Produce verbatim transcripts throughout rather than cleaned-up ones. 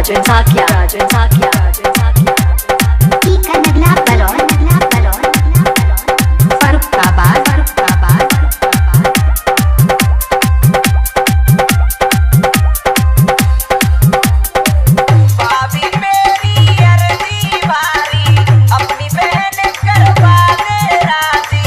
Rajan Sakya, Rajan Sakya, Rajan Sakya. Ika nagla balon, nagla balon, nagla balon. Faruk Kabad, Faruk Kabad, Faruk Kabad. भाभी मेरी अर्जी बारी अपनी बहन करवा दे राजी।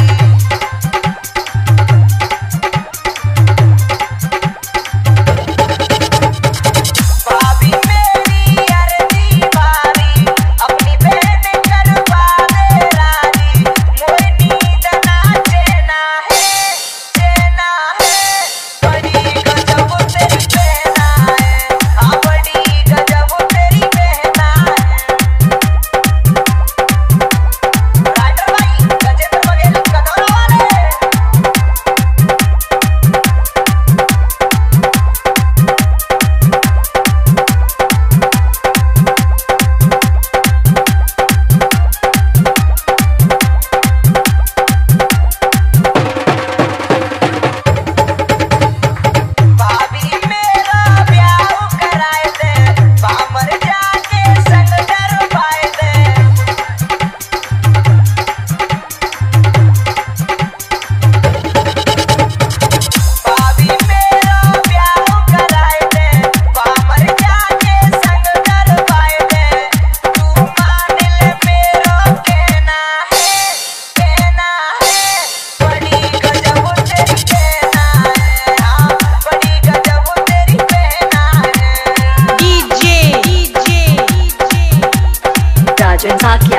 भाभी मेरी अर्जी बारी अपनी बहन करवा दे राजी। मोरी नींद ना चैना है, चैना है, बड़ी गजब तेरी बहना है, हाँ बड़ी गजब तेरी बहना है। राइटर भाई गजेंद्र बघेल कदौरा वाले। भाभी मेरा ब्याह कराए दे, बामर जाके संग करवाए दे। भाभी मेरा ब्याह कराए दे, बामर जाके संग करवाए दे। तू मान ले मेरो कहना है, कहना है, बड़ी गजब तेरी बहना है, हाँ बड़ी गजब तेरी बहना है। Rajan Sakya,